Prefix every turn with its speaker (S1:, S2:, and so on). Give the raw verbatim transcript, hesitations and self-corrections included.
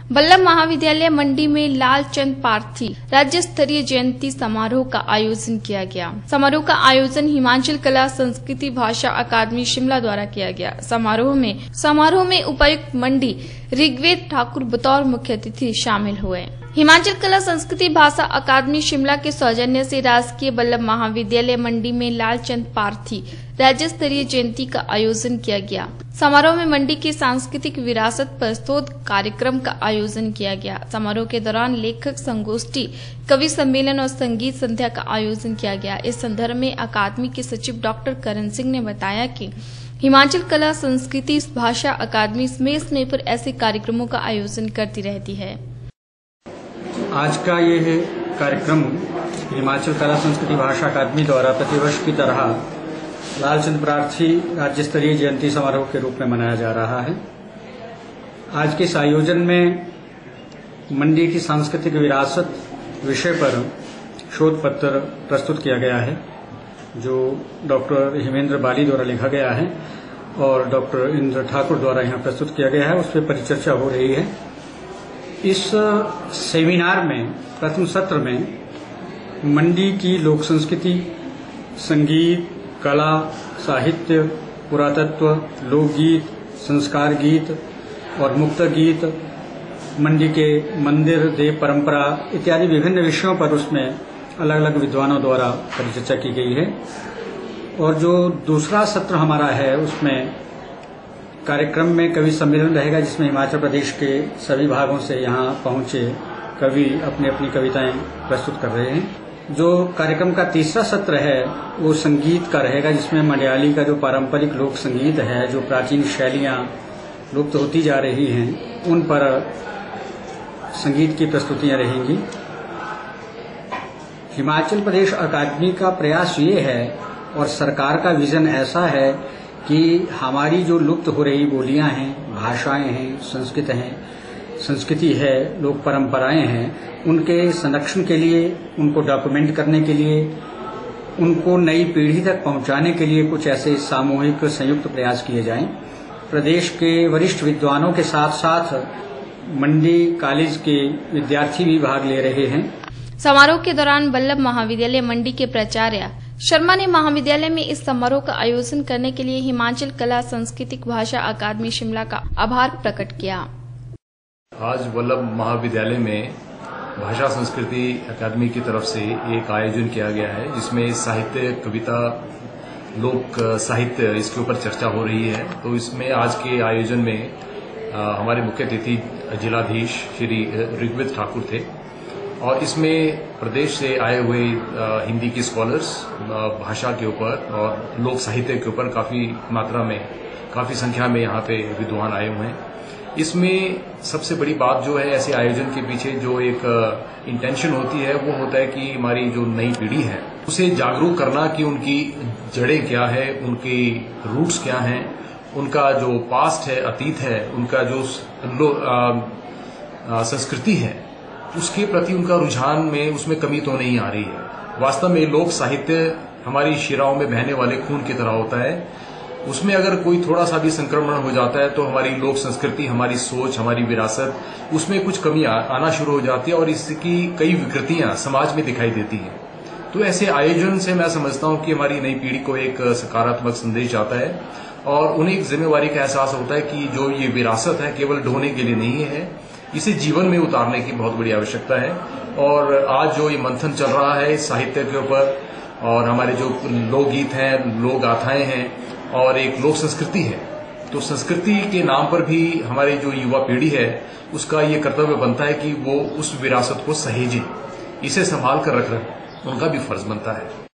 S1: वल्लभ महाविद्यालय मंडी में लालचंद पार्थी राज्य स्तरीय जयंती समारोह का आयोजन किया गया। समारोह का आयोजन हिमाचल कला संस्कृति भाषा अकादमी शिमला द्वारा किया गया। समारोह में समारोह में उपायुक्त मंडी ऋग्वेद ठाकुर बतौर मुख्य अतिथि शामिल हुए। हिमाचल कला संस्कृति भाषा अकादमी शिमला के सौजन्य से राजकीय वल्लभ महाविद्यालय मंडी में लालचंद पार्थी राज्य स्तरीय जयंती का आयोजन किया गया। समारोह में मंडी की सांस्कृतिक विरासत पर शोध कार्यक्रम का आयोजन किया गया। समारोह के दौरान लेखक संगोष्ठी, कवि सम्मेलन और संगीत संध्या का आयोजन किया गया। इस संदर्भ में अकादमी के सचिव डॉक्टर करण सिंह ने बताया कि हिमाचल कला संस्कृति भाषा अकादमी समय समय पर ऐसे कार्यक्रमों का आयोजन करती रहती है।
S2: आज का ये कार्यक्रम हिमाचल कला संस्कृति भाषा अकादमी द्वारा प्रतिवर्ष की तरह लालचंद पार्थी राज्य स्तरीय जयंती समारोह के रूप में मनाया जा रहा है। आज के इस आयोजन में मंडी की सांस्कृतिक विरासत विषय पर शोध पत्र प्रस्तुत किया गया है, जो डॉक्टर हेमेंद्र बाली द्वारा लिखा गया है और डॉक्टर इंद्र ठाकुर द्वारा यहाँ प्रस्तुत किया गया है। उस पर परिचर्चा हो रही है। इस सेमिनार में प्रथम सत्र में मंडी की लोक संस्कृति, संगीत, कला, साहित्य, पुरातत्व, लोकगीत, संस्कार गीत और मुक्त गीत, मंडी के मंदिर, देव परंपरा इत्यादि विभिन्न विषयों पर उसमें अलग अलग विद्वानों द्वारा परिचर्चा की गई है। और जो दूसरा सत्र हमारा है उसमें कार्यक्रम में कवि सम्मेलन रहेगा, जिसमें हिमाचल प्रदेश के सभी भागों से यहाँ पहुंचे कवि अपनी अपनी कविताएं प्रस्तुत कर रहे हैं। जो कार्यक्रम का तीसरा सत्र है वो संगीत का रहेगा, जिसमें मलयाली का जो पारंपरिक लोक संगीत है, जो प्राचीन शैलियां लुप्त होती जा रही हैं, उन पर संगीत की प्रस्तुतियां रहेंगी। हिमाचल प्रदेश अकादमी का प्रयास ये है और सरकार का विजन ऐसा है कि हमारी जो लुप्त हो रही बोलियां हैं, भाषाएं हैं, संस्कृत हैं, संस्कृति है, लोक परंपराएं हैं, उनके संरक्षण के लिए, उनको डॉक्यूमेंट करने के लिए, उनको नई पीढ़ी तक पहुंचाने के लिए कुछ ऐसे सामूहिक संयुक्त प्रयास किए जाएं। प्रदेश के वरिष्ठ विद्वानों के साथ साथ मंडी कॉलेज के विद्यार्थी भी भाग ले रहे हैं।
S1: समारोह के दौरान वल्लभ महाविद्यालय मंडी के प्राचार्य शर्मा ने महाविद्यालय में इस समारोह का आयोजन करने के लिए हिमाचल कला सांस्कृतिक भाषा अकादमी शिमला का आभार प्रकट किया।
S3: आज वल्लभ महाविद्यालय में भाषा संस्कृति अकादमी की तरफ से एक आयोजन किया गया है, जिसमें साहित्य, कविता, लोक साहित्य इसके ऊपर चर्चा हो रही है। तो इसमें आज के आयोजन में आ, हमारे मुख्य अतिथि जिलाधीश श्री ऋग्वेद ठाकुर थे और इसमें प्रदेश से आए हुए हिंदी के स्कॉलर्स भाषा के ऊपर और लोक साहित्य के ऊपर काफी मात्रा में, काफी संख्या में यहाँ पे विद्वान आए हुए हैं। इसमें सबसे बड़ी बात जो है, ऐसे आयोजन के पीछे जो एक इंटेंशन होती है, वो होता है कि हमारी जो नई पीढ़ी है उसे जागरूक करना कि उनकी जड़ें क्या है, उनकी रूट्स क्या हैं, उनका जो पास्ट है, अतीत है, उनका जो संस्कृति है, उसके प्रति उनका रुझान में उसमें कमी तो नहीं आ रही है। वास्तव में लोक साहित्य हमारी शिराओं में बहने वाले खून की तरह होता है। उसमें अगर कोई थोड़ा सा भी संक्रमण हो जाता है तो हमारी लोक संस्कृति, हमारी सोच, हमारी विरासत, उसमें कुछ कमी आना शुरू हो जाती है और इसकी कई विकृतियां समाज में दिखाई देती हैं। तो ऐसे आयोजन से मैं समझता हूं कि हमारी नई पीढ़ी को एक सकारात्मक संदेश जाता है और उन्हें एक जिम्मेवारी का एहसास होता है कि जो ये विरासत है केवल ढोने के लिए नहीं है, इसे जीवन में उतारने की बहुत बड़ी आवश्यकता है। और आज जो ये मंथन चल रहा है साहित्य के ऊपर और हमारे जो लोकगीत हैं, लोक गाथाएं हैं और एक लोक संस्कृति है, तो संस्कृति के नाम पर भी हमारी जो युवा पीढ़ी है उसका ये कर्तव्य बनता है कि वो उस विरासत को सहेजे, इसे संभाल कर रखना उनका भी फर्ज बनता है।